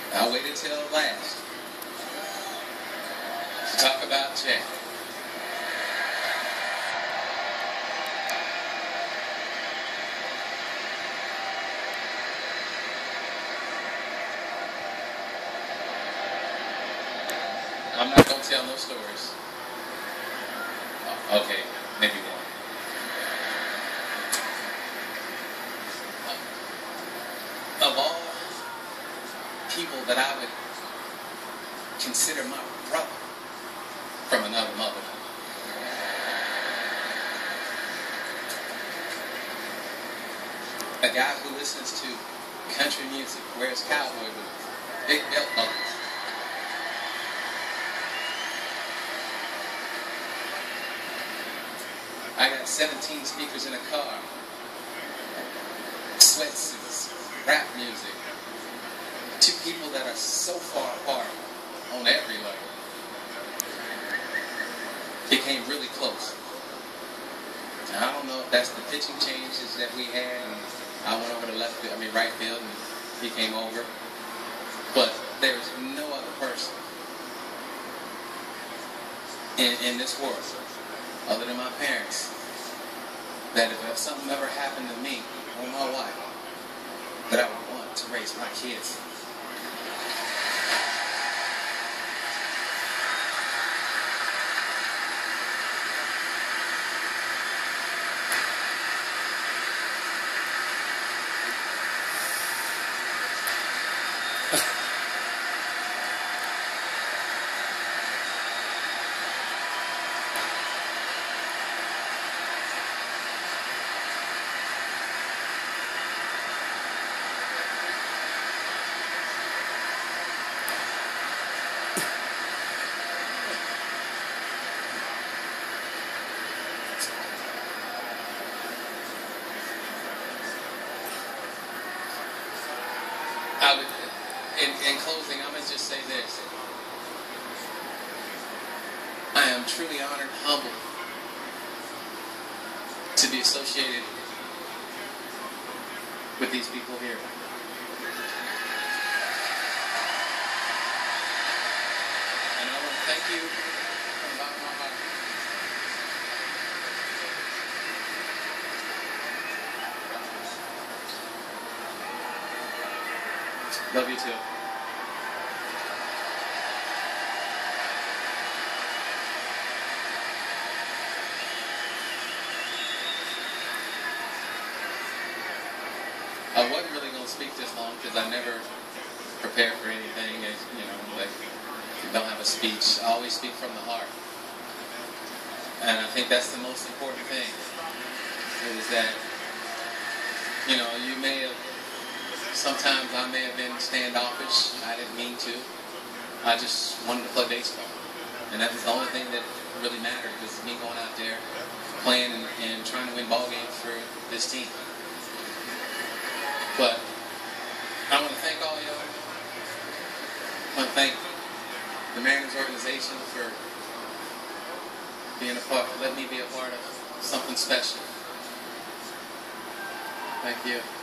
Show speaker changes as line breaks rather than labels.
I waited till last to talk about Jack. I'm not going to tell no stories. Oh, okay, maybe one. Of all people that I would consider my brother from another mother, a guy who listens to country music, wears cowboy boots, big belt buckles, I got 17 speakers in a car, sweatsuits, rap music. Two people that are so far apart on every level became really close. Now, I don't know if that's the pitching changes that we had, and I went over to right field, and he came over. But there's no other person in this world, other than my parents, that if something ever happened to me or my wife, that I would want to raise my kids. In closing, I'm going to just say this. I am truly honored and humbled to be associated with these people here. And I want to thank you from the bottom of my heart. Love you too. I wasn't really going to speak this long because I never prepare for anything. You know, like, don't have a speech. I always speak from the heart. And I think that's the most important thing, is that, you know, sometimes I may have been standoffish. I didn't mean to. I just wanted to play baseball. And that was the only thing that really mattered, was me going out there, playing and trying to win ball games for this team. But I want to thank all y'all. I want to thank the Mariners organization for letting me be a part of something special. Thank you.